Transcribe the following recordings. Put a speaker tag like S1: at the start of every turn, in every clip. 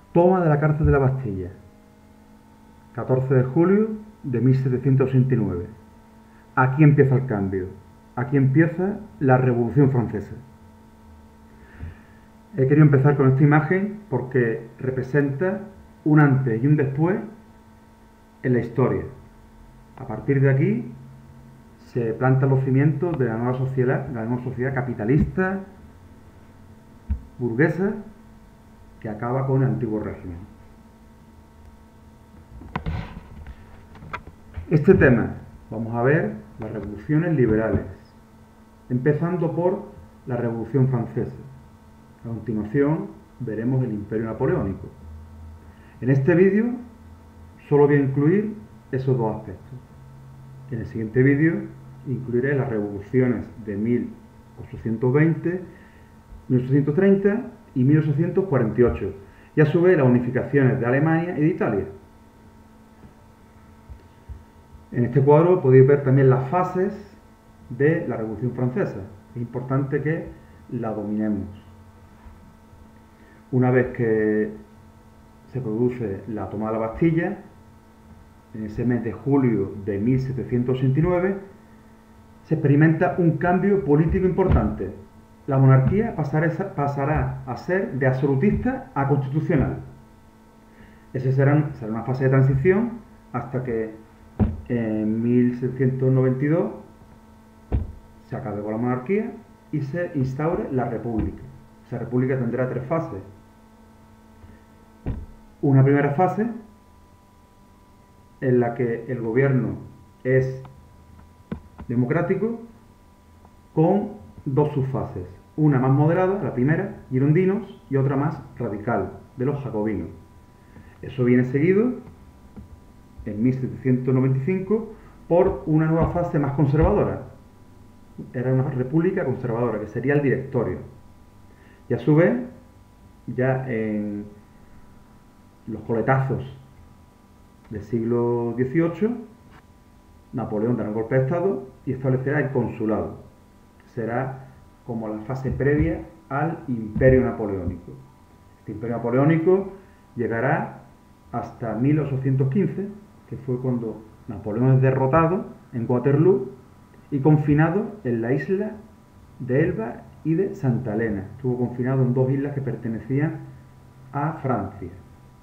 S1: Toma de la cárcel de la Bastilla, 14 de julio de 1789. Aquí empieza el cambio, aquí empieza la Revolución Francesa. He querido empezar con esta imagen porque representa un antes y un después en la historia. A partir de aquí se plantan los cimientos de la nueva sociedad capitalista, burguesa, que acaba con el antiguo régimen. Este tema, vamos a ver las revoluciones liberales, empezando por la Revolución Francesa. A continuación veremos el Imperio Napoleónico. En este vídeo solo voy a incluir esos dos aspectos. En el siguiente vídeo incluiré las revoluciones de 1820, 1830 y 1848, y a su vez las unificaciones de Alemania y de Italia. En este cuadro podéis ver también las fases de la Revolución Francesa. Es importante que la dominemos. Una vez que se produce la toma de la Bastilla, en ese mes de julio de 1789, se experimenta un cambio político importante. La monarquía pasará a ser de absolutista a constitucional. Esa será una fase de transición hasta que en 1792 se acabe con la monarquía y se instaure la república. Esa república tendrá tres fases. Una primera fase en la que el gobierno es democrático, con dos subfases. Una más moderada, la primera, girondinos, y otra más radical, de los jacobinos. Eso viene seguido, en 1795, por una nueva fase más conservadora. Era una república conservadora, que sería el Directorio. Y a su vez, ya en los coletazos del siglo XVIII, Napoleón dará un golpe de Estado y establecerá el consulado. Será como la fase previa al Imperio Napoleónico. Este Imperio Napoleónico llegará hasta 1815, que fue cuando Napoleón es derrotado en Waterloo y confinado en la isla de Elba y de Santa Elena. Estuvo confinado en dos islas que pertenecían a Francia.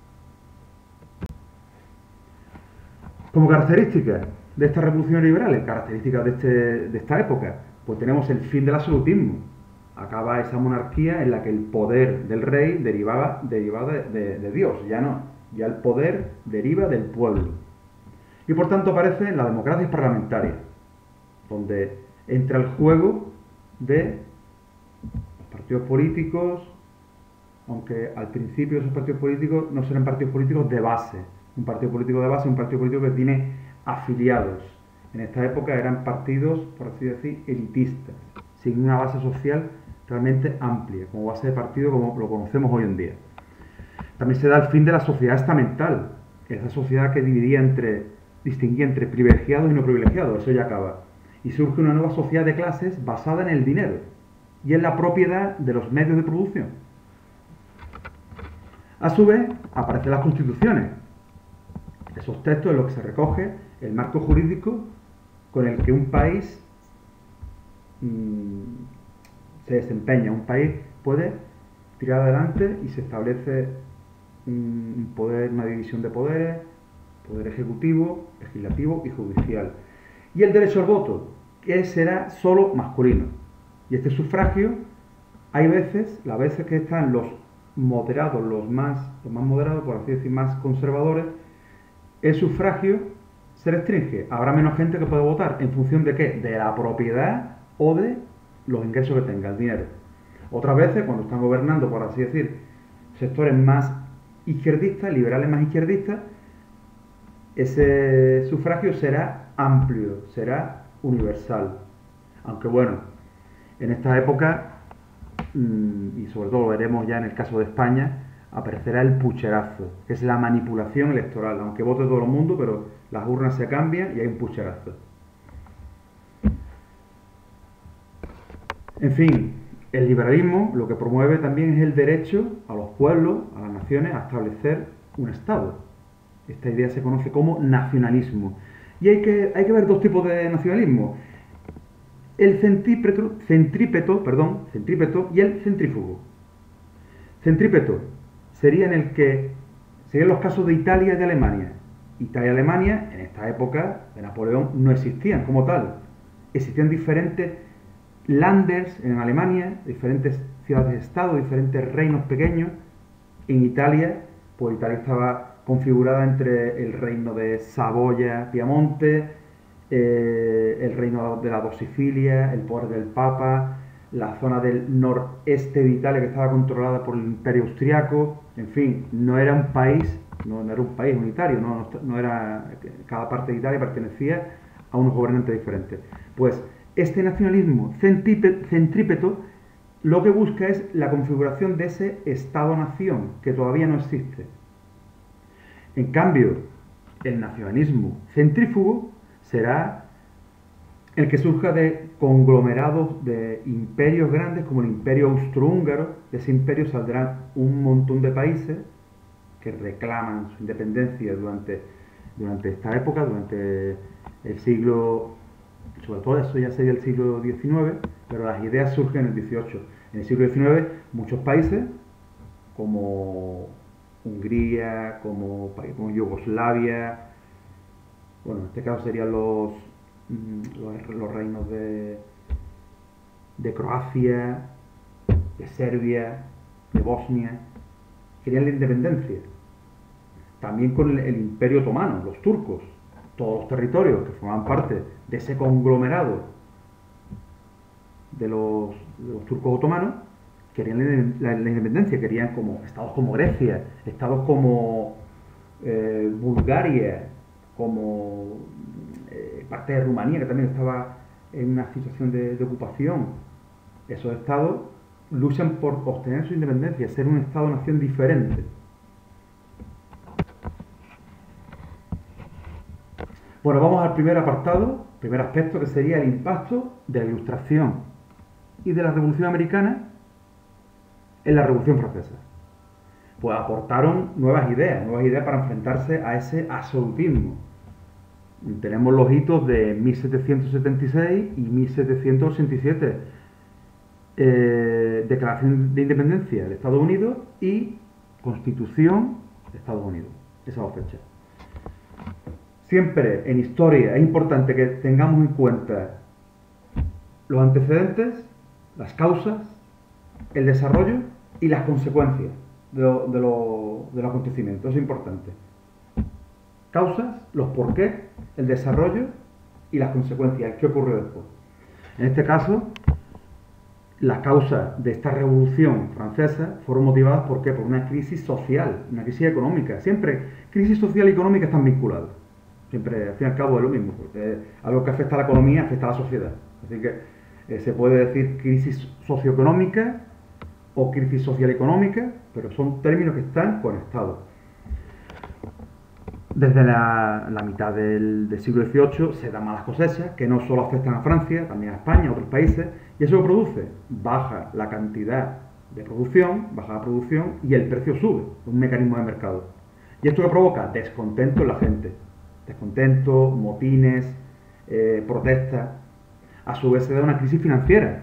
S1: Como características de estas revoluciones liberales, características de esta época, pues tenemos el fin del absolutismo. Acaba esa monarquía en la que el poder del rey derivaba de Dios, ya el poder deriva del pueblo. Y por tanto aparece la democracia parlamentaria, donde entra el juego de los partidos políticos, aunque al principio esos partidos políticos no serán partidos políticos de base. Un partido político de base, un partido político que tiene afiliados. En esta época eran partidos, por así decir, elitistas, sin una base social realmente amplia, como base de partido como lo conocemos hoy en día. También se da el fin de la sociedad estamental, esa sociedad que distinguía entre privilegiados y no privilegiados, eso ya acaba. Y surge una nueva sociedad de clases basada en el dinero y en la propiedad de los medios de producción. A su vez, aparecen las constituciones. Esos textos en los que se recoge el marco jurídico con el que un país se desempeña. Un país puede tirar adelante y se establece un poder, una división de poderes, poder ejecutivo, legislativo y judicial. Y el derecho al voto, que será solo masculino. Y este sufragio, hay veces, las veces que están los moderados, los más moderados, por así decir, más conservadores, el sufragio se restringe. Habrá menos gente que pueda votar. ¿En función de qué? De la propiedad o de los ingresos que tenga, el dinero. Otras veces, cuando están gobernando, por así decir, sectores más izquierdistas, liberales más izquierdistas, ese sufragio será amplio, será universal. Aunque bueno, en esta época, y sobre todo lo veremos ya en el caso de España, aparecerá el pucherazo, que es la manipulación electoral. Aunque vote todo el mundo, pero las urnas se cambian y hay un pucherazo. En fin, el liberalismo lo que promueve también es el derecho a los pueblos, a las naciones a establecer un Estado. Esta idea se conoce como nacionalismo. Y hay que ver dos tipos de nacionalismo. El centrípeto y el centrífugo. Centrípeto serían los casos de Italia y de Alemania. Italia y Alemania, en esta época de Napoleón, no existían como tal. Existían diferentes Landers en Alemania, diferentes ciudades-estado, diferentes reinos pequeños. En Italia, pues Italia estaba configurada entre el reino de Saboya, Piamonte, el reino de las dos Sicilias, el poder del Papa, la zona del noreste de Italia que estaba controlada por el Imperio Austriaco. En fin, no era un país, no era un país unitario, no era, cada parte de Italia pertenecía a unos gobernantes diferentes. Pues este nacionalismo centrípeto lo que busca es la configuración de ese Estado-nación que todavía no existe. En cambio, el nacionalismo centrífugo será el que surja de conglomerados de imperios grandes como el imperio austrohúngaro. De ese imperio saldrán un montón de países que reclaman su independencia durante esta época, durante el siglo, sobre todo eso ya sería el siglo XIX, pero las ideas surgen en el XVIII. En el siglo XIX muchos países como Hungría, como Yugoslavia, bueno, en este caso serían los reinos de Croacia, de Serbia, de Bosnia, querían la independencia. También con el Imperio Otomano, los turcos, todos los territorios que formaban parte de ese conglomerado de los turcos otomanos, querían la independencia, querían como estados como Grecia, estados como Bulgaria, como parte de Rumanía, que también estaba en una situación de ocupación. Esos estados luchan por obtener su independencia, ser un estado-nación diferente. Bueno, vamos al primer apartado, primer aspecto, que sería el impacto de la Ilustración y de la Revolución Americana en la Revolución Francesa. Pues aportaron nuevas ideas para enfrentarse a ese absolutismo. Tenemos los hitos de 1776 y 1787, Declaración de Independencia de Estados Unidos y Constitución de Estados Unidos, esas dos fechas. Siempre en historia es importante que tengamos en cuenta los antecedentes, las causas, el desarrollo y las consecuencias de los acontecimientos. Eso es importante. Causas, los porqués, el desarrollo y las consecuencias, el qué ocurrió después. En este caso, las causas de esta revolución francesa fueron motivadas ¿por qué? Por una crisis social, una crisis económica. Siempre crisis social y económica están vinculadas. Siempre, al fin y al cabo, es lo mismo, porque algo que afecta a la economía afecta a la sociedad. Así que se puede decir crisis socioeconómica o crisis social económica, pero son términos que están conectados. Desde la mitad del siglo XVIII se dan malas cosechas que no solo afectan a Francia, también a España, a otros países, y eso lo produce, baja la cantidad de producción, baja la producción y el precio sube, un mecanismo de mercado. Y esto que provoca descontento en la gente, descontento, motines, protestas. A su vez se da una crisis financiera.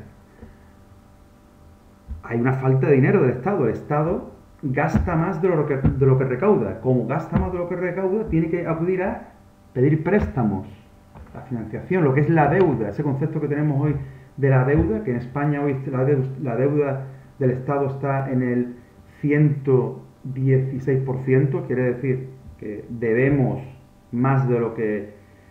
S1: Hay una falta de dinero del Estado. El Estado gasta más de lo que recauda. Como gasta más de lo que recauda, tiene que acudir a pedir préstamos, la financiación, lo que es la deuda, ese concepto que tenemos hoy de la deuda, que en España hoy la deuda del Estado está en el 116%, quiere decir que debemos más de lo que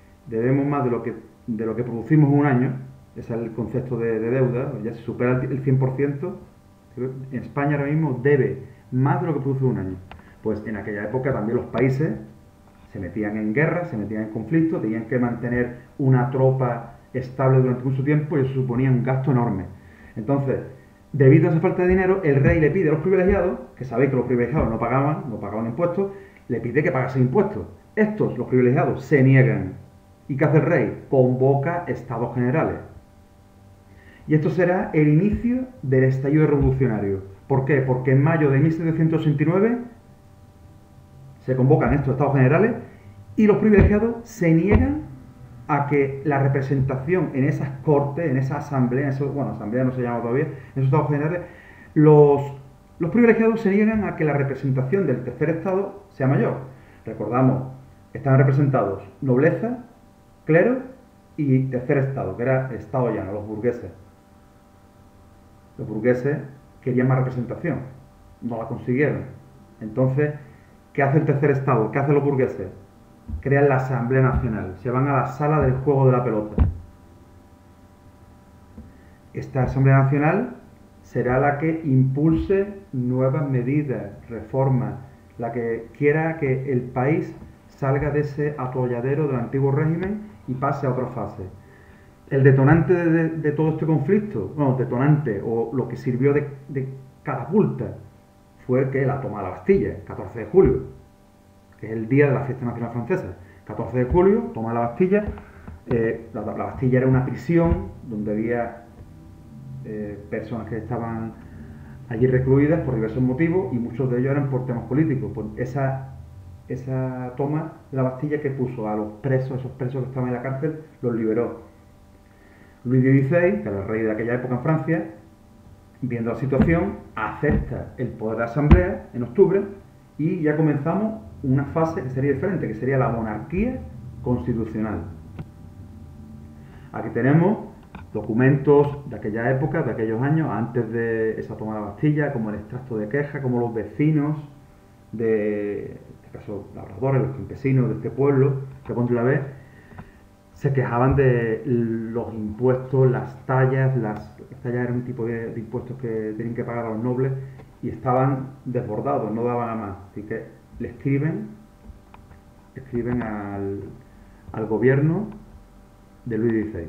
S1: producimos en un año. Ese es el concepto de deuda. Ya se supera el 100%. En España ahora mismo debe más de lo que produce un año. Pues en aquella época también los países se metían en guerra, se metían en conflictos, tenían que mantener una tropa estable durante mucho tiempo y eso suponía un gasto enorme. Entonces, debido a esa falta de dinero, el rey le pide a los privilegiados, que sabéis que los privilegiados no pagaban impuestos, le pide que pagasen impuestos. Estos, los privilegiados, se niegan. ¿Y qué hace el rey? Convoca estados generales. Y esto será el inicio del estallido revolucionario. ¿Por qué? Porque en mayo de 1789 Se convocan estos estados generales y los privilegiados se niegan a que la representación en esas cortes, en esa asamblea, asamblea no se llama todavía, en esos estados generales, los privilegiados se niegan a que la representación del tercer estado sea mayor. Recordamos, están representados nobleza, clero y tercer estado, que era el estado llano, los burgueses. Los burgueses querían más representación, no la consiguieron. Entonces, ¿qué hace el tercer estado? ¿Qué hacen los burgueses? Crean la Asamblea Nacional, se van a la sala del juego de la pelota. Esta Asamblea Nacional será la que impulse nuevas medidas, reformas, la que quiera que el país salga de ese atolladero del antiguo régimen y pase a otra fase. El detonante de todo este conflicto, detonante o lo que sirvió de catapulta, fue que la toma de la Bastilla, 14 de julio, que es el día de la fiesta nacional francesa. 14 de julio, toma la Bastilla. La Bastilla era una prisión donde había personas que estaban allí recluidas por diversos motivos y muchos de ellos eran por temas políticos. Por esa toma de la Bastilla que puso a los presos, esos presos que estaban en la cárcel, los liberó. Luis XVI, que era el rey de aquella época en Francia, viendo la situación, acepta el poder de la Asamblea en octubre y ya comenzamos una fase que sería diferente, que sería la monarquía constitucional. Aquí tenemos documentos de aquella época, de aquellos años, antes de esa toma de la Bastilla, como el extracto de queja, como los vecinos de, en este caso, labradores, los campesinos de este pueblo, que pondré la vez, se quejaban de los impuestos, las tallas eran un tipo de impuestos que tenían que pagar a los nobles y estaban desbordados, no daban a más. Así que le escriben al gobierno de Luis XVI.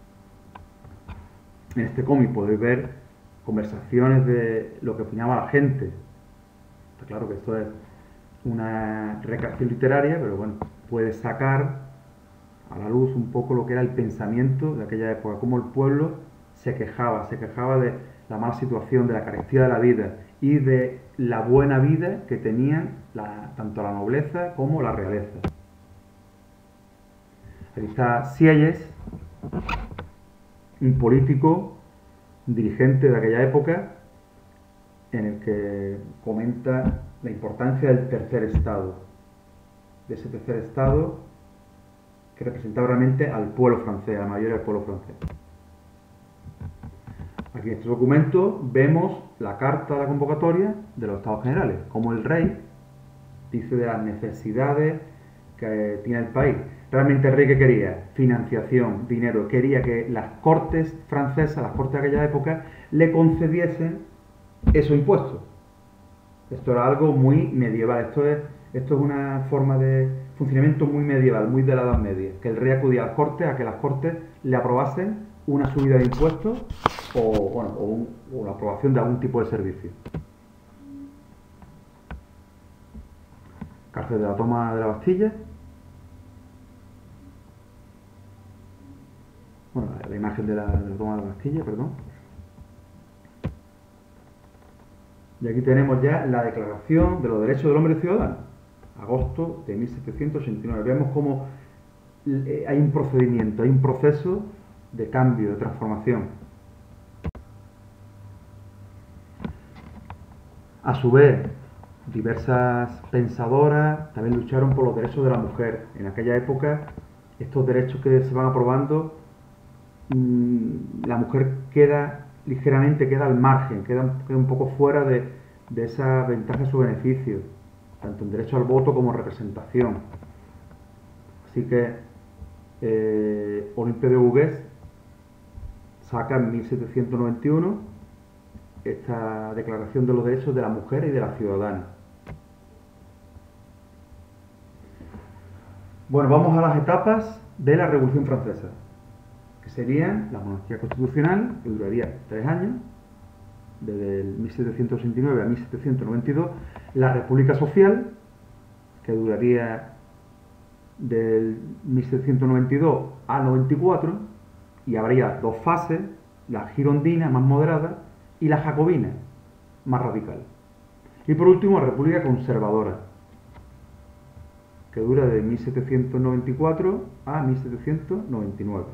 S1: En este cómic podéis ver conversaciones de lo que opinaba la gente. Está claro que esto es una recreación literaria, pero bueno, puede sacar a la luz un poco lo que era el pensamiento de aquella época, cómo el pueblo se quejaba de la mala situación, de la carestía de la vida y de la buena vida que tenían tanto la nobleza como la realeza. Aquí está Sieyès, un político, un dirigente de aquella época, en el que comenta la importancia del tercer estado, de ese tercer estado que representaba realmente al pueblo francés, a la mayoría del pueblo francés. Aquí en este documento vemos la carta de la convocatoria de los Estados Generales, como el rey dice de las necesidades que tiene el país. Realmente el rey, ¿qué quería? Financiación, dinero. Quería que las cortes francesas, las cortes de aquella época, le concediesen esos impuestos. Esto era algo muy medieval. Esto es una forma de funcionamiento muy medieval, muy de la Edad Media. Que el rey acudía a las cortes a que las cortes le aprobasen una subida de impuestos o la aprobación de algún tipo de servicio. Cárcel de la toma de la Bastilla. Bueno, la imagen de la toma de la Bastilla, perdón. Y aquí tenemos ya la Declaración de los Derechos del Hombre y Ciudadano, agosto de 1789. Vemos cómo hay un procedimiento, hay un proceso de cambio, de transformación. A su vez, diversas pensadoras también lucharon por los derechos de la mujer. En aquella época, estos derechos que se van aprobando, la mujer queda al margen, queda un poco fuera de esa ventaja y su beneficio, tanto en derecho al voto como representación. Así que Olympe de Gouges saca en 1791 esta Declaración de los Derechos de la Mujer y de la Ciudadana. Bueno, vamos a las etapas de la Revolución Francesa, que serían la monarquía constitucional, que duraría 3 años, desde el 1769 a 1792, la República Social, que duraría del 1792 a 94, y habría 2 fases, la girondina, más moderada, y la jacobina, más radical. Y por último, la República Conservadora, que dura de 1794 a 1799.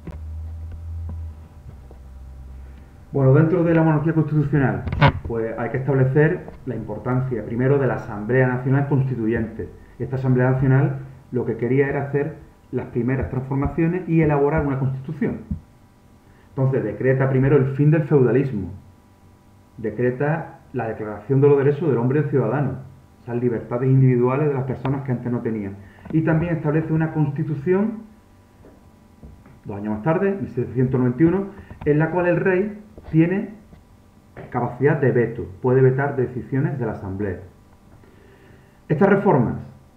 S1: Bueno, dentro de la monarquía constitucional, pues hay que establecer la importancia primero de la Asamblea Nacional Constituyente. Esta Asamblea Nacional lo que quería era hacer las primeras transformaciones y elaborar una constitución. Entonces decreta primero el fin del feudalismo, decreta la declaración de los derechos del hombre y del ciudadano, esas libertades individuales de las personas que antes no tenían. Y también establece una constitución, 2 años más tarde, 1791, en la cual el rey tiene capacidad de veto, puede vetar decisiones de la Asamblea. Estas reformas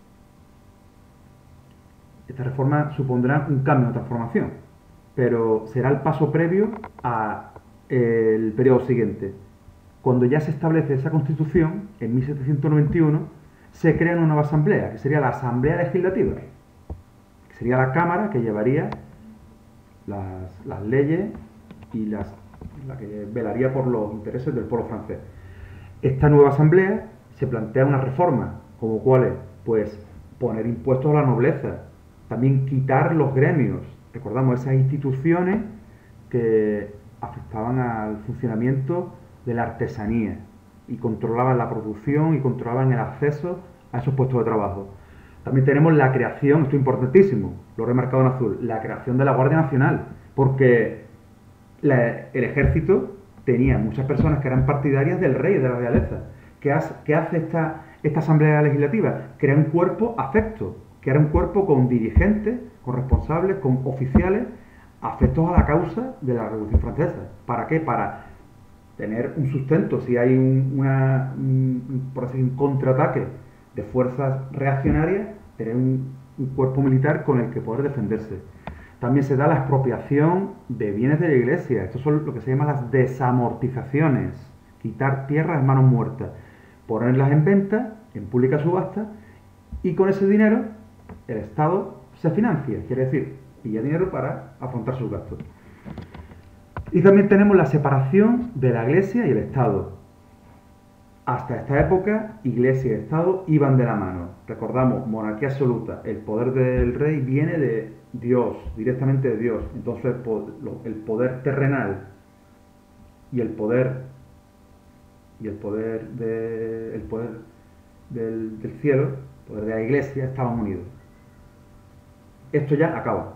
S1: supondrán un cambio, una transformación, pero será el paso previo al periodo siguiente. Cuando ya se establece esa constitución, en 1791, se crea una nueva asamblea, que sería la Asamblea Legislativa, que sería la Cámara que llevaría las leyes y la que velaría por los intereses del pueblo francés. Esta nueva asamblea se plantea una reforma, como cuáles, pues poner impuestos a la nobleza, también quitar los gremios, recordamos esas instituciones que afectaban al funcionamiento de la artesanía y controlaban la producción y controlaban el acceso a esos puestos de trabajo. También tenemos la creación, esto es importantísimo, lo he remarcado en azul, la creación de la Guardia Nacional, porque el ejército tenía muchas personas que eran partidarias del rey y de la realeza. ¿Qué hace esta Asamblea Legislativa? Crea un cuerpo afecto, crea un cuerpo con dirigentes, con responsables, con oficiales afectos a la causa de la Revolución Francesa. ¿Para qué? Para tener un sustento si hay por así decir, un contraataque de fuerzas reaccionarias, tener un cuerpo militar con el que poder defenderse. También se da la expropiación de bienes de la iglesia. Estos son lo que se llaman las desamortizaciones. Quitar tierras en manos muertas, ponerlas en venta, en pública subasta, y con ese dinero el Estado se financia, quiere decir, pilla dinero para afrontar sus gastos. Y también tenemos la separación de la iglesia y el Estado. Hasta esta época, iglesia y Estado iban de la mano. Recordamos, monarquía absoluta. El poder del rey viene de Dios, directamente de Dios. Entonces el poder terrenal y el poder del cielo, el poder de la iglesia, estaban unidos. Esto ya acaba.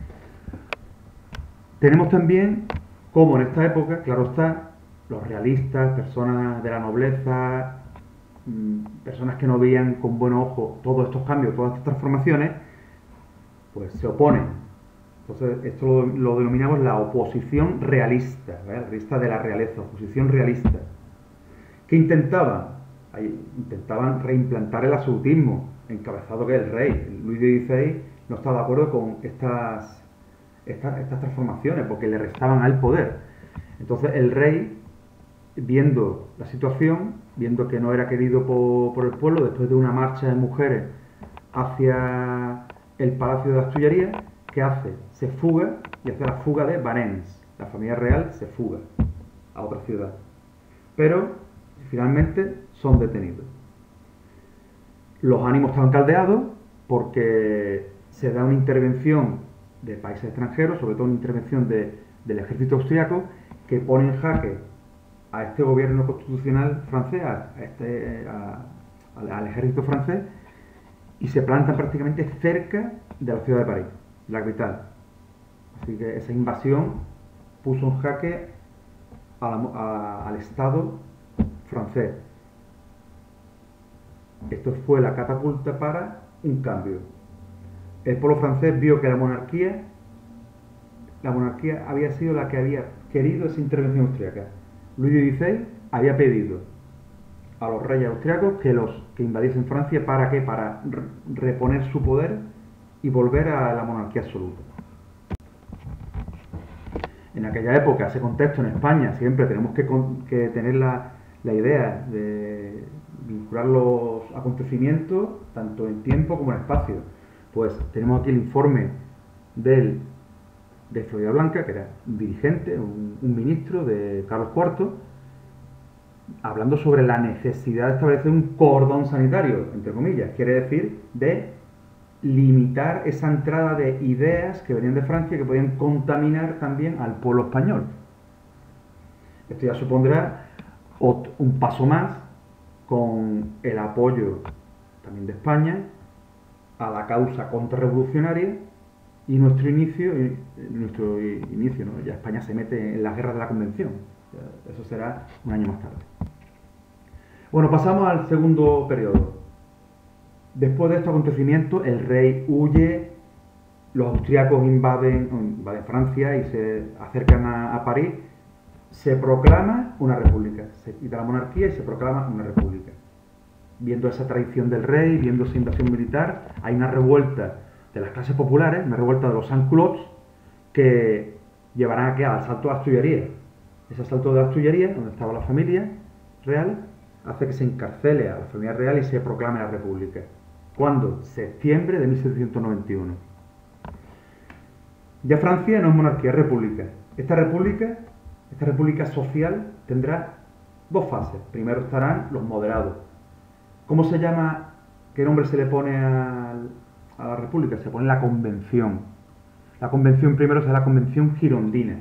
S1: Tenemos también, como en esta época, claro está, los realistas, personas de la nobleza, personas que no veían con buen ojo todos estos cambios, todas estas transformaciones, pues se oponen. Entonces esto lo denominamos la oposición realista, ¿vale? Realista de la realeza, oposición realista. ¿Qué intentaban? Intentaban reimplantar el absolutismo, encabezado que el rey. Luis XVI no estaba de acuerdo con estas transformaciones porque le restaban al poder. Entonces el rey, viendo la situación, viendo que no era querido por el pueblo, después de una marcha de mujeres hacia el Palacio de las Tullerías, ¿qué hace? Se fuga y hace la fuga de Vannes. La familia real se fuga a otra ciudad. Pero finalmente son detenidos. Los ánimos están caldeados porque se da una intervención de países extranjeros, sobre todo una intervención del ejército austriaco, que pone en jaque a este gobierno constitucional francés, al ejército francés, y se plantan prácticamente cerca de la ciudad de París, la capital. Así que esa invasión puso en jaque al Estado francés. Esto fue la catapulta para un cambio. El pueblo francés vio que la monarquía había sido la que había querido esa intervención austríaca. Luis XVI había pedido a los reyes austriacos que invadiesen Francia. ¿Para qué? Para reponer su poder y volver a la monarquía absoluta. En aquella época, ese contexto en España, siempre tenemos que tener la idea de vincular los acontecimientos tanto en tiempo como en espacio. Pues tenemos aquí el informe de Florida Blanca, que era un dirigente, un ministro de Carlos IV, hablando sobre la necesidad de establecer un cordón sanitario, entre comillas, quiere decir de limitar esa entrada de ideas que venían de Francia que podían contaminar también al pueblo español. Esto ya supondrá un paso más con el apoyo también de España a la causa contrarrevolucionaria y nuestro inicio, ¿no? Ya España se mete en las guerras de la Convención. Eso será un año más tarde. Bueno, pasamos al segundo periodo. Después de estos acontecimientos, el rey huye, los austriacos invaden Francia y se acercan a París. Se proclama una república, se quita la monarquía y se proclama una república. Viendo esa traición del rey, viendo esa invasión militar, hay una revuelta de las clases populares, una revuelta de los sans-culottes, que llevarán al asalto de las Tullerías. Ese asalto de las Tullerías, donde estaba la familia real, hace que se encarcele a la familia real y se proclame la república. ¿Cuándo? Septiembre de 1791. Ya Francia no es monarquía, es república. Esta república social tendrá dos fases. Primero estarán los moderados. ¿Cómo se llama? ¿Qué nombre se le pone a la república? Se pone la convención. La convención primero será la convención girondina.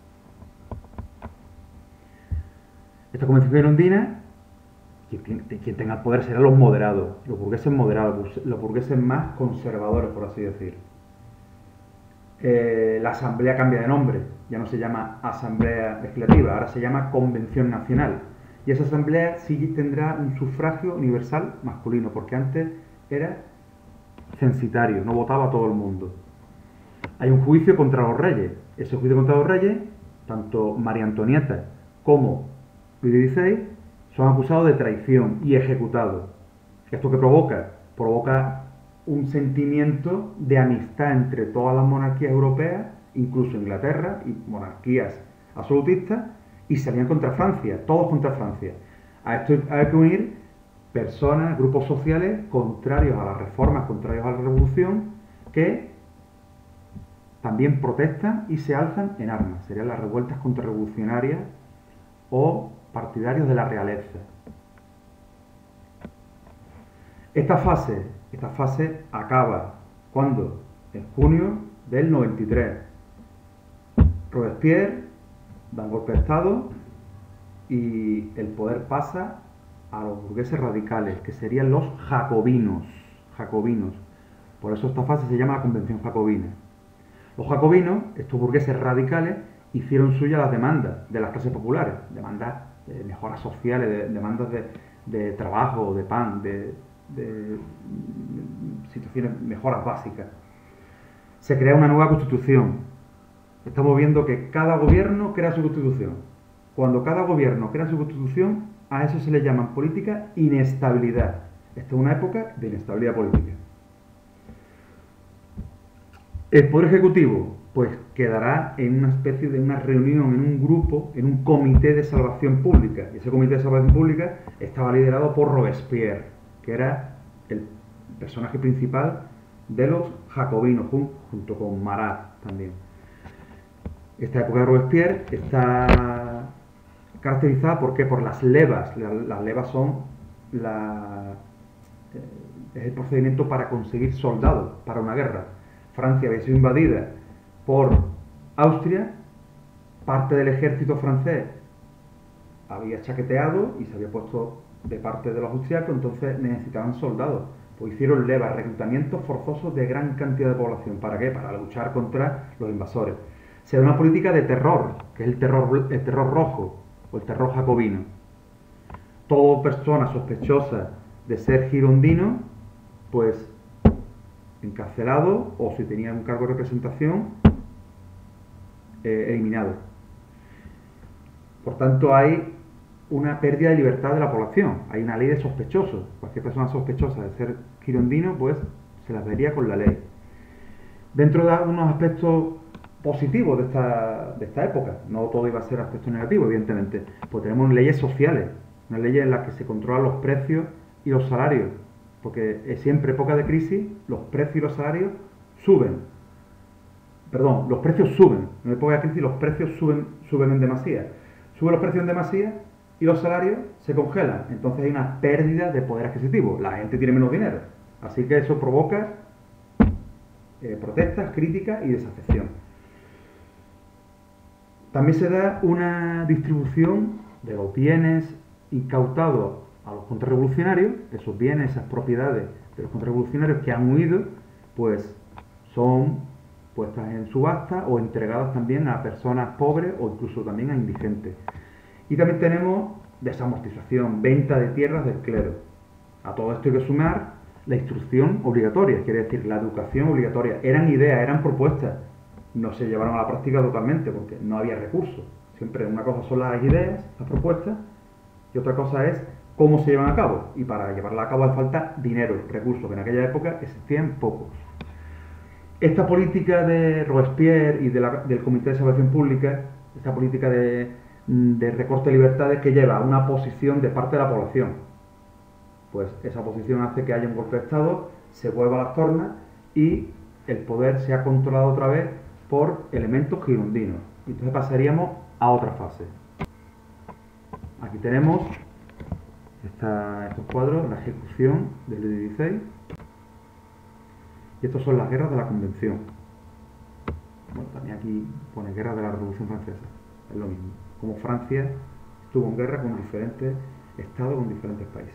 S1: Esta convención girondina, quien tenga el poder serán los moderados, los burgueses moderados, los burgueses más conservadores, por así decir. La asamblea cambia de nombre, ya no se llama asamblea legislativa, ahora se llama convención nacional. Y esa asamblea sí tendrá un sufragio universal masculino, porque antes era censitario, no votaba todo el mundo. Hay un juicio contra los reyes. Ese juicio contra los reyes, tanto María Antonieta como Luis XVI, son acusados de traición y ejecutados. ¿Esto qué provoca? Provoca un sentimiento de amistad entre todas las monarquías europeas, incluso Inglaterra, y monarquías absolutistas, y salían contra Francia, todos contra Francia. A esto hay que unir personas, grupos sociales contrarios a las reformas, contrarios a la revolución, que también protestan y se alzan en armas. Serían las revueltas contrarrevolucionarias o partidarios de la realeza. Esta fase acaba cuando, en junio del 93, Robespierre da un golpe de Estado y el poder pasa a los burgueses radicales, que serían los jacobinos. Por eso esta fase se llama la Convención Jacobina. Los jacobinos, estos burgueses radicales, hicieron suya las demandas de las clases populares, demandas de mejoras sociales, demandas de trabajo, de pan, de situaciones, mejoras básicas. Se crea una nueva constitución. Estamos viendo que cada gobierno crea su constitución. Cuando cada gobierno crea su constitución, a eso se le llama política inestabilidad. Esta es una época de inestabilidad política. El Poder Ejecutivo, pues quedará en una especie de una reunión, en un grupo, en un comité de salvación pública. Y ese comité de salvación pública estaba liderado por Robespierre, que era el personaje principal de los jacobinos, junto con Marat también. Esta época de Robespierre está caracterizada por las levas. Las levas son es el procedimiento para conseguir soldados para una guerra. Francia había sido invadida por Austria, parte del ejército francés había chaqueteado y se había puesto de parte de los austriacos, entonces necesitaban soldados. Pues hicieron levas, reclutamientos forzosos de gran cantidad de población. ¿Para qué? Para luchar contra los invasores. Se da una política de terror, que es el terror rojo o el terror jacobino. Toda persona sospechosa de ser girondino, pues encarcelado, o si tenía un cargo de representación, eliminado. Por tanto, hay una pérdida de libertad de la población. Hay una ley de sospechosos. Cualquier persona sospechosa de ser girondino, pues se las vería con la ley. Dentro de unos aspectos positivos de esta época, no todo iba a ser aspectos negativos, evidentemente, pues tenemos leyes sociales, unas leyes en las que se controlan los precios y los salarios, porque es siempre época de crisis, los precios y los salarios suben. Perdón, los precios suben. En época de crisis los precios suben en demasía. Suben los precios en demasía y los salarios se congelan. Entonces hay una pérdida de poder adquisitivo. La gente tiene menos dinero. Así que eso provoca protestas, críticas y desafección. También se da una distribución de los bienes incautados a los contrarrevolucionarios. Esos bienes, esas propiedades de los contrarrevolucionarios que han huido, pues son puestas en subasta o entregadas también a personas pobres o incluso también a indigentes. Y también tenemos desamortización, venta de tierras del clero. A todo esto hay que sumar la instrucción obligatoria, quiere decir la educación obligatoria. Eran ideas, eran propuestas, no se llevaron a la práctica totalmente porque no había recursos. Siempre una cosa son las ideas, las propuestas, y otra cosa es cómo se llevan a cabo. Y para llevarla a cabo hace falta dinero, recursos, que en aquella época existían pocos. Esta política de Robespierre y del Comité de Salvación Pública, esta política de recorte de libertades que lleva a una posición de parte de la población, pues esa posición hace que haya un golpe de Estado, se vuelva a las tornas y el poder sea controlado otra vez por elementos girondinos. Y entonces pasaríamos a otra fase. Aquí tenemos estos cuadros, la ejecución de Luis XVI, y estos son las guerras de la Convención. Bueno, también aquí pone guerras de la Revolución Francesa, es lo mismo. Como Francia estuvo en guerra con diferentes estados, con diferentes países.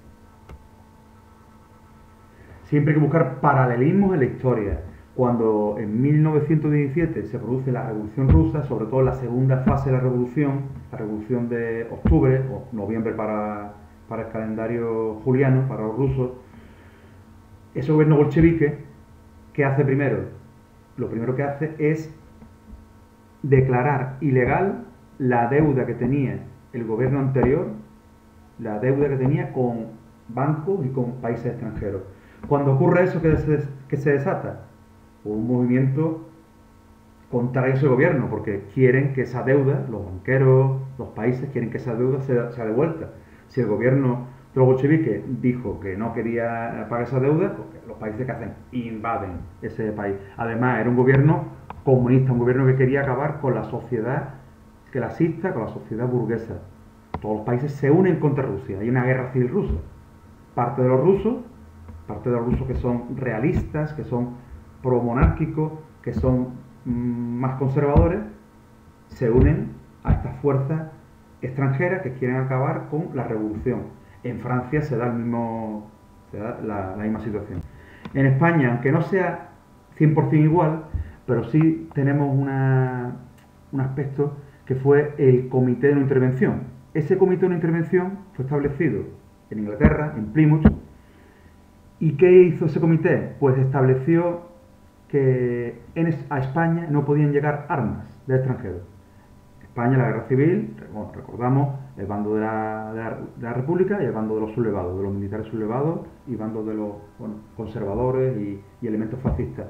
S1: Siempre hay que buscar paralelismos en la historia. Cuando en 1917 se produce la Revolución Rusa, sobre todo la segunda fase de la Revolución de octubre o noviembre para el calendario juliano, para los rusos, ese gobierno bolchevique, ¿qué hace primero? Lo primero que hace es declarar ilegal la deuda que tenía el gobierno anterior, la deuda que tenía con bancos y con países extranjeros. Cuando ocurre eso, que se desata un movimiento contra ese gobierno, porque quieren que esa deuda, los banqueros, los países quieren que esa deuda sea devuelta. Si el gobierno de los bolcheviques dijo que no quería pagar esa deuda, pues los países que hacen invaden ese país. Además, era un gobierno comunista, un gobierno que quería acabar con la sociedad clasista, con la sociedad burguesa. Todos los países se unen contra Rusia. Hay una guerra civil rusa. Parte de los rusos que son realistas, que son pro-monárquicos, que son más conservadores, se unen a estas fuerzas extranjeras que quieren acabar con la revolución. En Francia se da la misma situación. En España, aunque no sea 100% igual, pero sí tenemos un aspecto que fue el Comité de No Intervención. Ese Comité de No Intervención fue establecido en Inglaterra, en Plymouth. ¿Y qué hizo ese comité? Pues estableció que a España no podían llegar armas del extranjero. España, la guerra civil, bueno, recordamos el bando de la República y el bando de los sublevados, de los militares sublevados y bando de los conservadores y elementos fascistas.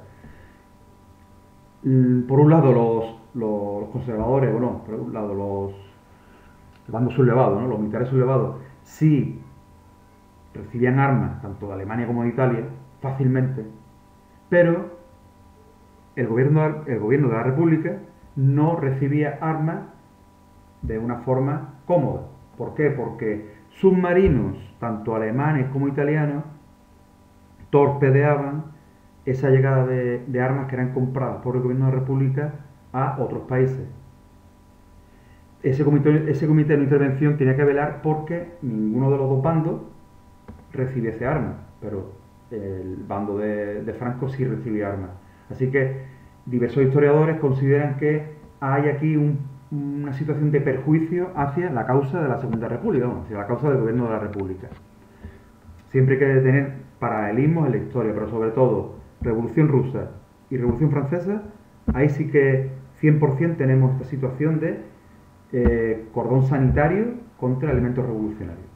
S1: Por un lado los conservadores, por un lado el bando sublevado, ¿no? Los militares sublevados, sí recibían armas, tanto de Alemania como de Italia, fácilmente, pero el gobierno de la República no recibía armas de una forma cómoda. ¿Por qué? Porque submarinos, tanto alemanes como italianos, torpedeaban esa llegada de armas que eran compradas por el gobierno de la República a otros países. Ese comité de intervención tenía que velar porque ninguno de los dos bandos recibiese armas, pero el bando de Franco sí recibía armas. Así que diversos historiadores consideran que hay aquí una situación de perjuicio hacia la causa de la Segunda República, hacia la causa del gobierno de la República. Siempre hay que tener paralelismos en la historia, pero sobre todo Revolución Rusa y Revolución Francesa, ahí sí que 100% tenemos esta situación de cordón sanitario contra elementos revolucionarios.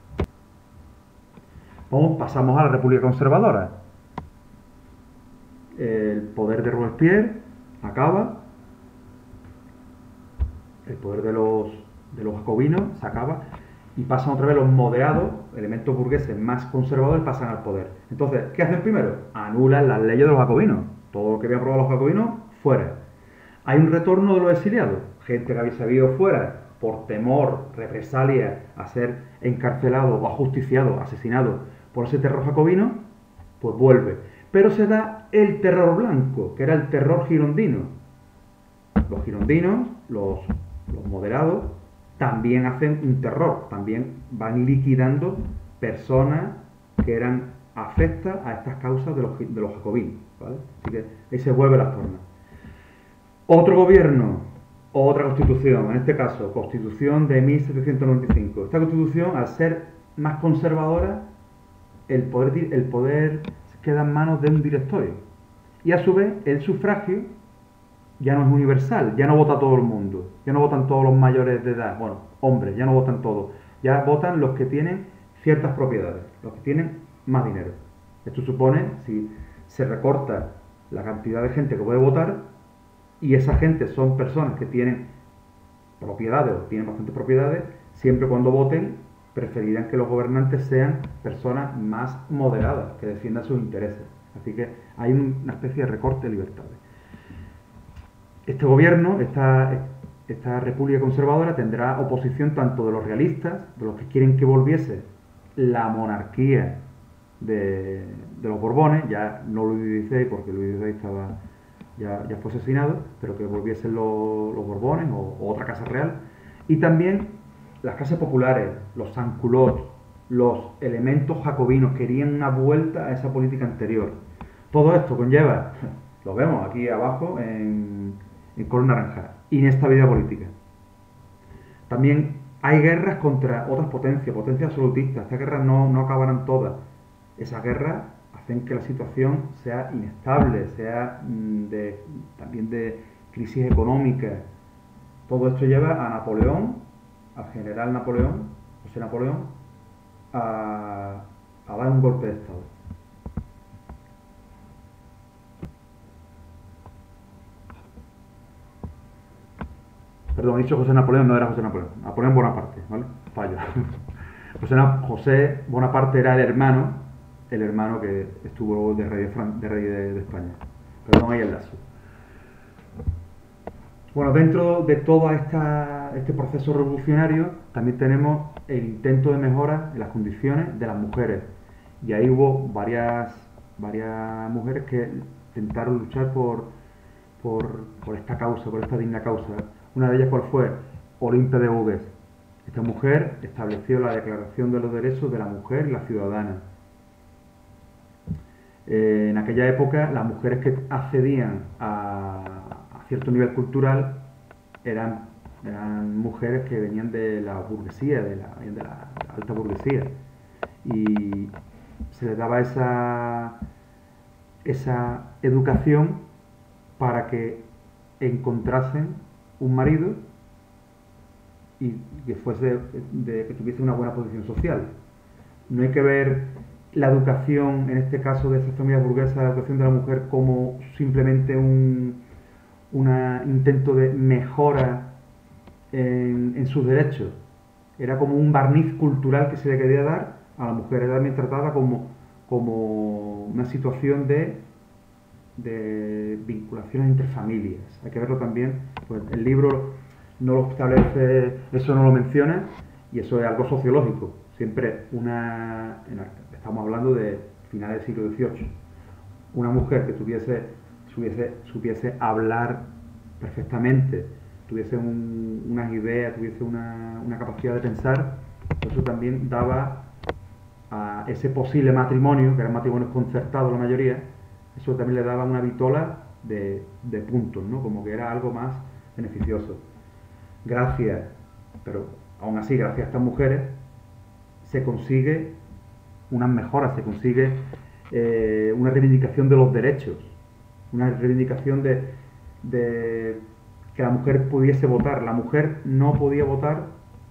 S1: Pasamos a la República Conservadora. El poder de Robespierre acaba, el poder de los jacobinos se acaba y pasan otra vez los moderados, elementos burgueses más conservadores, pasan al poder. Entonces, ¿qué hacen primero? Anulan las leyes de los jacobinos. Todo lo que habían aprobado los jacobinos, fuera. Hay un retorno de los exiliados. Gente que había ido fuera por temor, represalia, a ser encarcelado o ajusticiado, asesinado por ese terror jacobino, pues vuelve. Pero se da el terror blanco, que era el terror girondino. Los girondinos, los moderados, también hacen un terror, también van liquidando personas que eran afectas a estas causas de los jacobinos, ¿vale? Así que ahí se vuelve la torna. Otro gobierno, otra constitución, en este caso, constitución de 1795. Esta constitución, al ser más conservadora, el poder queda en manos de un directorio. Y a su vez, el sufragio ya no es universal, ya no vota todo el mundo, ya no votan todos los mayores de edad, bueno, hombres, ya no votan todos, ya votan los que tienen ciertas propiedades, los que tienen más dinero. Esto supone, si se recorta la cantidad de gente que puede votar, y esa gente son personas que tienen propiedades o tienen bastantes propiedades, siempre cuando voten preferirán que los gobernantes sean personas más moderadas, que defiendan sus intereses. Así que hay una especie de recorte de libertades. Este gobierno, esta república conservadora, tendrá oposición tanto de los realistas, de los que quieren que volviese la monarquía de los Borbones, ya no Luis XVI, porque Luis XVI ya fue asesinado, pero que volviesen los Borbones o otra casa real, y también las casas populares, los sans-culottes, los elementos jacobinos, querían una vuelta a esa política anterior. Todo esto conlleva, lo vemos aquí abajo en color naranja, inestabilidad política. También hay guerras contra otras potencias absolutistas. Estas guerras no acabarán todas. Esas guerras hacen que la situación sea inestable, sea también de crisis económica. Todo esto lleva a Napoleón, al general Napoleón, José Napoleón, a dar un golpe de Estado. Perdón, he dicho José Napoleón, no era José Napoleón. Napoleón Bonaparte, ¿vale? Fallo. José Bonaparte era el hermano que estuvo de rey de España. Perdón, ahí el lazo. Bueno, dentro de todo este proceso revolucionario también tenemos el intento de mejora en las condiciones de las mujeres. Y ahí hubo varias mujeres que intentaron luchar por esta causa, por esta digna causa. Una de ellas, ¿cuál fue? Olympe de Gouges. Esta mujer estableció la Declaración de los Derechos de la Mujer y la Ciudadana. En aquella época, las mujeres que accedían a cierto nivel cultural eran mujeres que venían de la burguesía, de la alta burguesía. Y se les daba esa educación para que encontrasen un marido y que tuviese una buena posición social. No hay que ver la educación, en este caso de esas familias burguesas, la educación de la mujer como simplemente un intento de mejora en sus derechos. Era como un barniz cultural que se le quería dar a la mujer, era también tratada como una situación de vinculaciones entre familias. Hay que verlo también, pues el libro no lo establece, eso no lo menciona, y eso es algo sociológico. Siempre estamos hablando de finales del siglo XVIII, una mujer que supiese hablar perfectamente, tuviese unas ideas, tuviese una capacidad de pensar, eso también daba a ese posible matrimonio, que eran matrimonios concertados la mayoría, eso también le daba una vitola de puntos, ¿no? Como que era algo más beneficioso. Pero aún así, gracias a estas mujeres, se consigue unas mejoras, se consigue una reivindicación de los derechos, una reivindicación de que la mujer pudiese votar. La mujer no pudo votar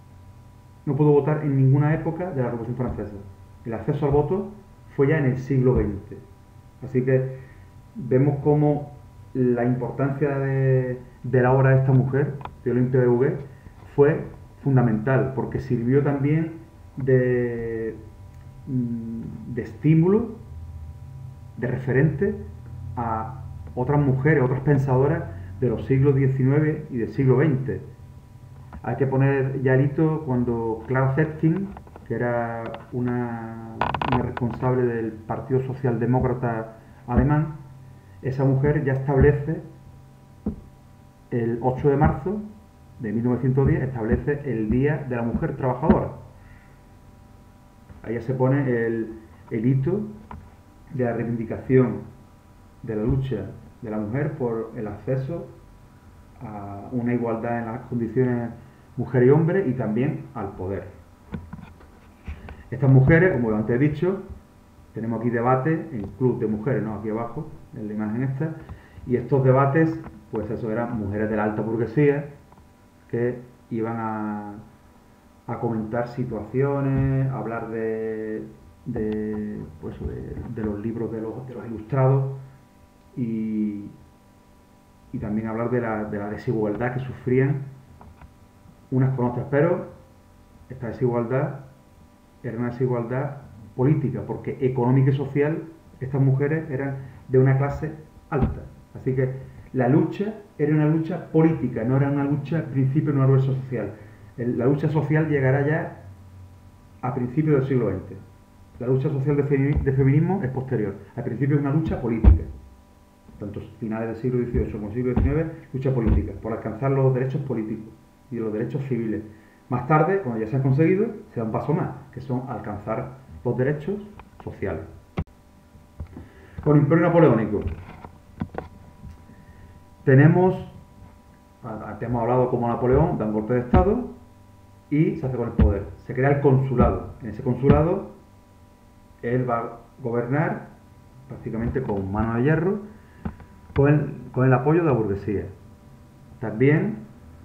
S1: en ninguna época de la Revolución Francesa. El acceso al voto fue ya en el siglo XX. Así que vemos cómo la importancia de la obra de esta mujer, de Olympe de Gouges, fue fundamental, porque sirvió también de estímulo, de referente a otras mujeres, otras pensadoras de los siglos XIX y del siglo XX. Hay que poner ya el hito cuando Clara Zetkin, que era una responsable del Partido Socialdemócrata alemán, esa mujer ya establece el 8 de marzo de 1910, establece el Día de la Mujer Trabajadora. Ahí se pone el hito de la reivindicación de la lucha de la mujer por el acceso a una igualdad en las condiciones mujer y hombre y también al poder. Estas mujeres, como antes he dicho, tenemos aquí debates en club de mujeres, ¿no? Aquí abajo, en la imagen esta, y estos debates, pues eso eran mujeres de la alta burguesía que iban a comentar situaciones, a hablar de los libros de los ilustrados y también hablar de la desigualdad que sufrían unas con otras, pero esta desigualdad era una desigualdad política, porque económica y social estas mujeres eran de una clase alta, así que la lucha era una lucha política, no era una lucha al principio de una lucha social. La lucha social llegará ya a principios del siglo XX. La lucha social de feminismo es posterior. Al principio es una lucha política, tanto finales del siglo XVIII como siglo XIX, lucha política, por alcanzar los derechos políticos y los derechos civiles. Más tarde, cuando ya se han conseguido, se da un paso más, que son alcanzar los derechos sociales. Con el Imperio Napoleónico tenemos, antes hemos hablado como Napoleón da un golpe de Estado y se hace con el poder. Se crea el consulado. En ese consulado él va a gobernar prácticamente con mano de hierro, con el apoyo de la burguesía. También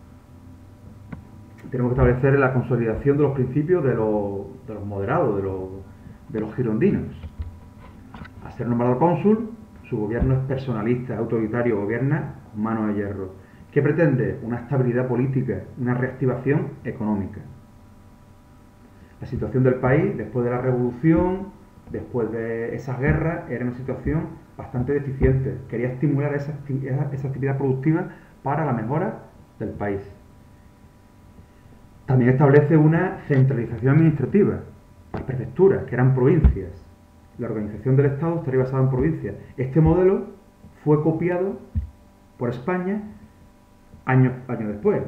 S1: tenemos que establecer la consolidación de los principios de los moderados, de los girondinos. Al ser nombrado cónsul, su gobierno es personalista, es autoritario, gobierna con mano de hierro. ¿Qué pretende? Una estabilidad política, una reactivación económica. La situación del país, después de la revolución, después de esas guerras, era una situación bastante deficiente. Quería estimular esa actividad productiva para la mejora del país. También establece una centralización administrativa, las prefecturas, que eran provincias. La organización del Estado estaría basada en provincias. Este modelo fue copiado por España años después.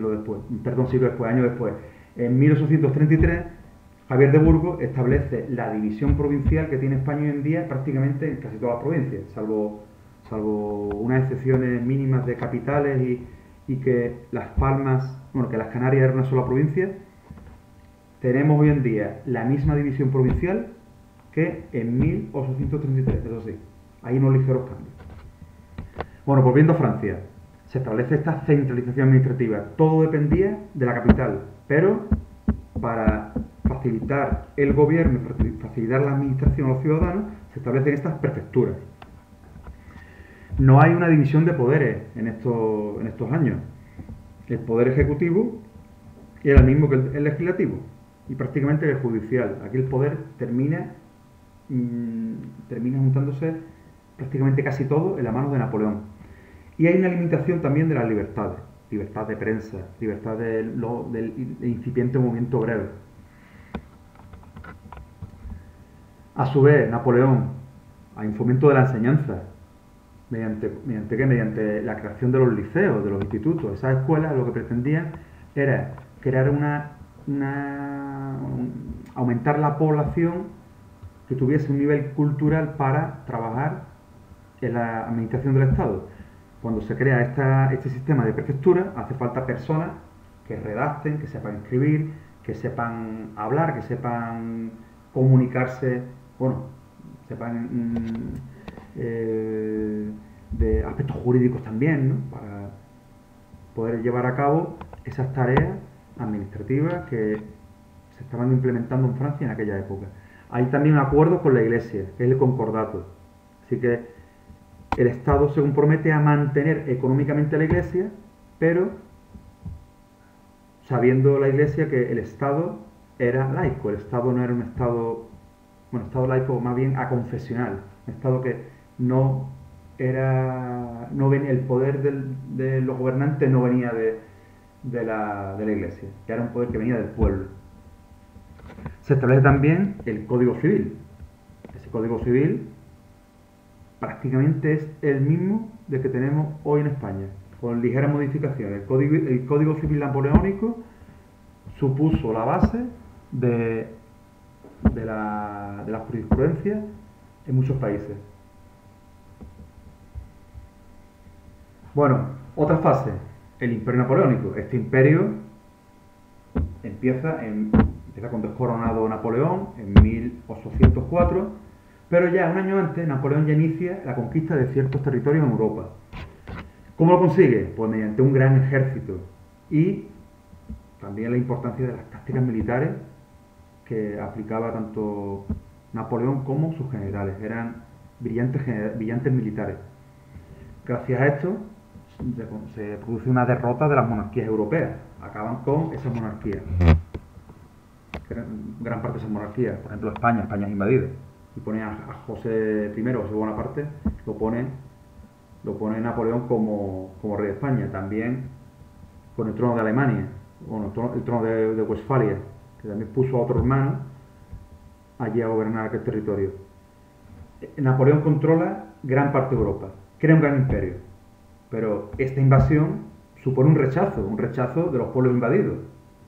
S1: En 1833, Javier de Burgos establece la división provincial que tiene España hoy en día prácticamente en casi todas las provincias, salvo unas excepciones mínimas de capitales y que Las Palmas, que las Canarias eran una sola provincia. Tenemos hoy en día la misma división provincial que en 1833, eso sí, hay unos ligeros cambios. Bueno, volviendo a Francia, se establece esta centralización administrativa. Todo dependía de la capital, pero para facilitar el gobierno y facilitar la administración a los ciudadanos, se establecen estas prefecturas. No hay una división de poderes en estos años. El poder ejecutivo era el mismo que el legislativo y prácticamente el judicial. Aquí el poder termina juntándose prácticamente casi todo en la mano de Napoleón. Y hay una limitación también de las libertades. Libertad de prensa, libertad del incipiente movimiento obrero. A su vez, Napoleón, hay un fomento de la enseñanza, mediante la creación de los liceos, de los institutos. Esas escuelas lo que pretendían era crear aumentar la población que tuviese un nivel cultural para trabajar en la administración del Estado. Cuando se crea este sistema de prefectura, hace falta personas que redacten, que sepan escribir, que sepan hablar, que sepan comunicarse, sepan de aspectos jurídicos también, ¿no? Para poder llevar a cabo esas tareas administrativas que se estaban implementando en Francia en aquella época. Hay también un acuerdo con la Iglesia, que es el concordato. Así que el Estado se compromete a mantener económicamente a la Iglesia, pero sabiendo la Iglesia que el Estado era laico. El Estado no era un Estado, Estado laico más bien aconfesional. Un Estado que no venía, el poder de los gobernantes no venía de la Iglesia, que era un poder que venía del pueblo. Se establece también el Código Civil. Ese Código Civil prácticamente es el mismo del que tenemos hoy en España, con ligeras modificaciones. El Código Civil Napoleónico supuso la base de, de la jurisprudencia en muchos países. Bueno, otra fase, el Imperio Napoleónico. Este imperio empieza con descoronado Napoleón en 1804, pero ya un año antes Napoleón ya inicia la conquista de ciertos territorios en Europa. ¿Cómo lo consigue? Pues mediante un gran ejército y también la importancia de las tácticas militares que aplicaba tanto Napoleón como sus generales. Eran brillantes militares. Gracias a esto se produce una derrota de las monarquías europeas. Acaban con esas monarquías. Gran parte de esas monarquías, por ejemplo España es invadida. Y pone a José I, José Bonaparte, lo pone Napoleón como rey de España. También con el trono de Alemania, bueno, el trono de Westfalia, que también puso a otro hermano allí a gobernar aquel territorio. Napoleón controla gran parte de Europa, crea un gran imperio, pero esta invasión supone un rechazo de los pueblos invadidos.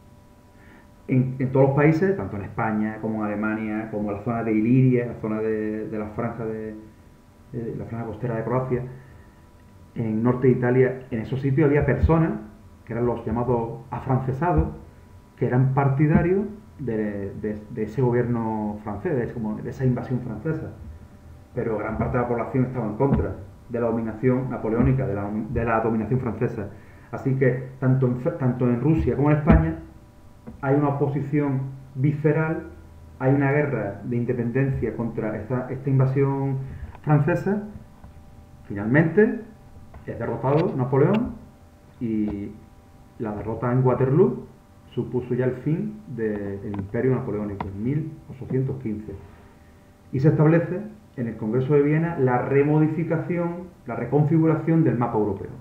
S1: En todos los países, tanto en España como en Alemania, como en la zona de Iliria, la zona de la franja la franja costera de Croacia, en norte de Italia, en esos sitios había personas que eran los llamados afrancesados, que eran partidarios de ese gobierno francés, de esa invasión francesa. Pero gran parte de la población estaba en contra de la dominación napoleónica, de la dominación francesa. Así que tanto en Rusia como en España hay una oposición visceral, hay una guerra de independencia contra esta invasión francesa. Finalmente es derrotado Napoleón y la derrota en Waterloo supuso ya el fin del Imperio Napoleónico en 1815. Y se establece en el Congreso de Viena la remodificación, la reconfiguración del mapa europeo.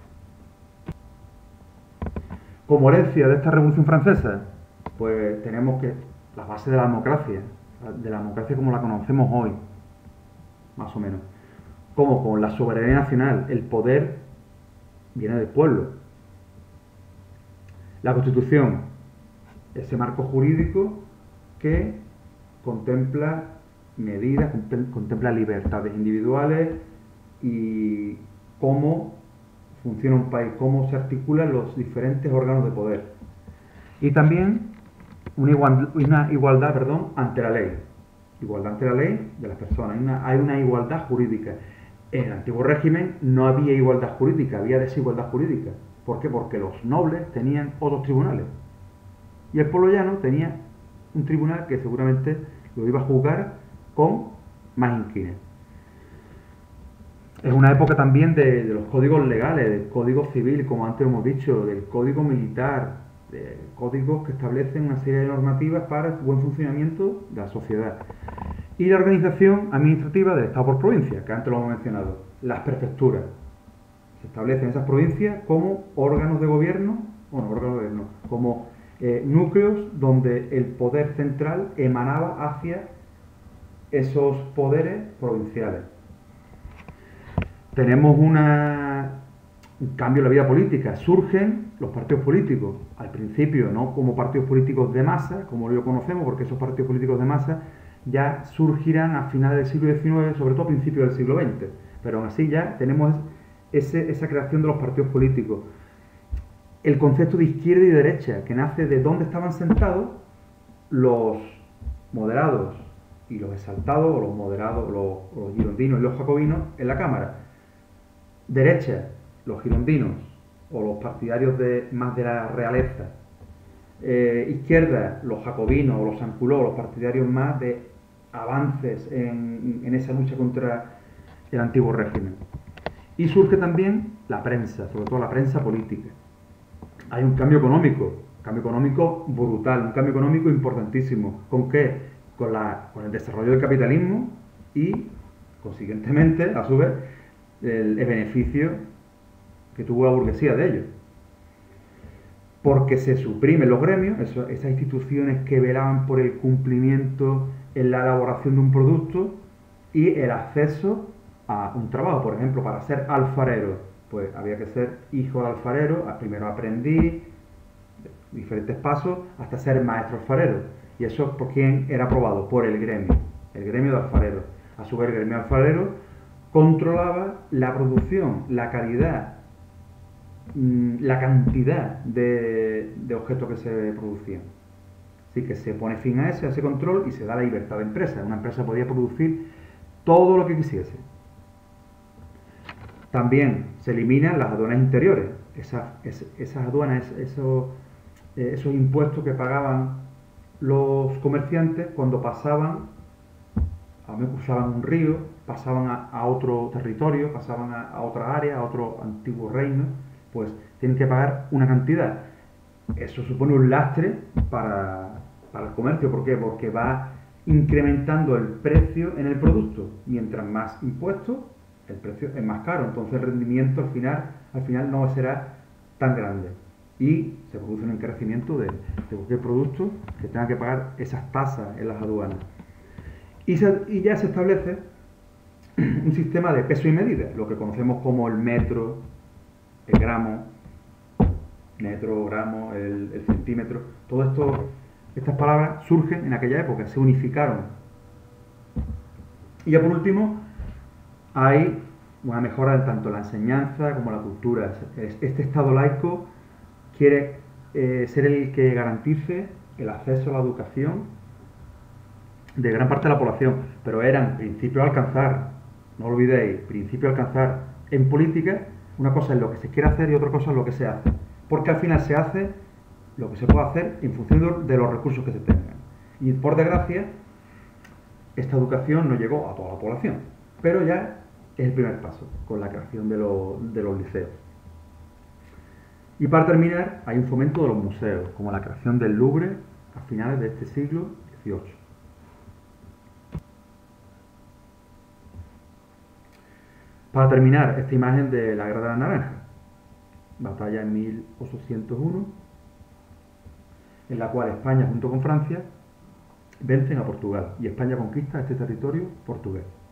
S1: Como herencia de esta Revolución Francesa, pues tenemos que la base de la democracia como la conocemos hoy, más o menos. Como con la soberanía nacional, el poder viene del pueblo. La Constitución, ese marco jurídico que contempla medidas, contempla libertades individuales y cómo funciona un país, cómo se articulan los diferentes órganos de poder. Y también una igualdad ante la ley. Igualdad ante la ley de las personas. Hay una igualdad jurídica. En el antiguo régimen no había igualdad jurídica, había desigualdad jurídica. ¿Por qué? Porque los nobles tenían otros tribunales. Y el pueblo llano tenía un tribunal que seguramente lo iba a juzgar con más inquines. Es una época también de los códigos legales, del código civil, como antes hemos dicho, del código militar, de códigos que establecen una serie de normativas para el buen funcionamiento de la sociedad. Y la organización administrativa del Estado por provincia, que antes lo hemos mencionado, las prefecturas. Se establecen esas provincias como órganos de gobierno, como núcleos donde el poder central emanaba hacia esos poderes provinciales. Tenemos un cambio en la vida política. Surgen los partidos políticos, al principio no como partidos políticos de masa, como lo conocemos, porque esos partidos políticos de masa ya surgirán a finales del siglo XIX, sobre todo a principios del siglo XX. Pero aún así ya tenemos esa creación de los partidos políticos. El concepto de izquierda y derecha, que nace de dónde estaban sentados los moderados y los exaltados, o los moderados, los girondinos y los jacobinos en la Cámara. Derecha, los girondinos o los partidarios más de la realeza. Izquierda, los jacobinos o los sanculós, los partidarios más de avances en esa lucha contra el antiguo régimen. Y surge también la prensa, sobre todo la prensa política. Hay un cambio económico brutal, un cambio económico importantísimo. ¿Con qué? Con el desarrollo del capitalismo y, consiguientemente, a su vez, el beneficio que tuvo la burguesía de ello. Porque se suprimen los gremios, esas instituciones que velaban por el cumplimiento en la elaboración de un producto y el acceso a un trabajo. Por ejemplo, para ser alfarero, pues había que ser hijo de alfarero, primero aprendí, diferentes pasos, hasta ser maestro alfarero. ¿Y eso por quién era aprobado? Por el gremio de alfareros. A su vez, el gremio alfarero controlaba la producción, la calidad, la cantidad de objetos que se producían. Así que se pone fin a ese control y se da la libertad de empresa. Una empresa podía producir todo lo que quisiese. También se eliminan las aduanas interiores. Esas aduanas, esos impuestos que pagaban los comerciantes cuando pasaban, cruzaban un río, pasaban a otro territorio, pasaban a otra área, a otro antiguo reino, pues tienen que pagar una cantidad. Eso supone un lastre para el comercio. ¿Por qué? Porque va incrementando el precio en el producto. Mientras más impuestos, el precio es más caro. Entonces el rendimiento al final no será tan grande. Y se produce un encarecimiento de cualquier producto que tenga que pagar esas tasas en las aduanas. Y ya se establece un sistema de peso y medida, lo que conocemos como el metro, el gramo, metro, gramo, el centímetro. Todo estas palabras surgen en aquella época, se unificaron. Y ya por último, hay una mejora en tanto la enseñanza como la cultura. Este Estado laico quiere ser el que garantice el acceso a la educación de gran parte de la población, pero eran principios a alcanzar, no lo olvidéis, principios a alcanzar. En política, una cosa es lo que se quiere hacer y otra cosa es lo que se hace, porque al final se hace lo que se puede hacer en función de los recursos que se tengan. Y por desgracia, esta educación no llegó a toda la población, pero ya es el primer paso, con la creación de los liceos. Y para terminar, hay un fomento de los museos, como la creación del Louvre a finales de este siglo XVIII. Para terminar, esta imagen de la Guerra de la Naranja, batalla en 1801, en la cual España junto con Francia vencen a Portugal y España conquista este territorio portugués.